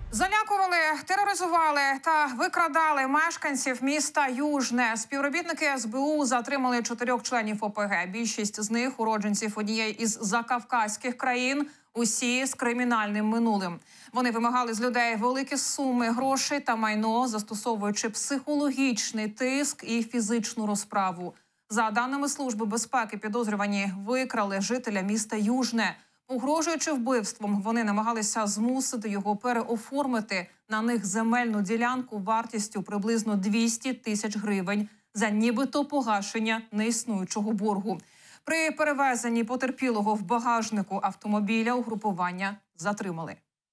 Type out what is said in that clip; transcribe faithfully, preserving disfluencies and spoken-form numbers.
Залякували, тероризували та викрадали мешканців міста Южне. Співробітники ес бе у затримали чотирьох членів о пе ге. Більшість з них – уродженців однієї із закавказьких країн, усі з кримінальним минулим. Вони вимагали з людей великі суми грошей та майно, застосовуючи психологічний тиск і фізичну розправу. За даними Служби безпеки, підозрювані викрали жителя міста Южне. Погрожуючи вбивством, вони намагалися змусити його переоформити на них земельну ділянку вартістю приблизно двісті тисяч гривень за нібито погашення неіснуючого боргу. При перевезенні потерпілого в багажнику автомобіля угрупування затримали.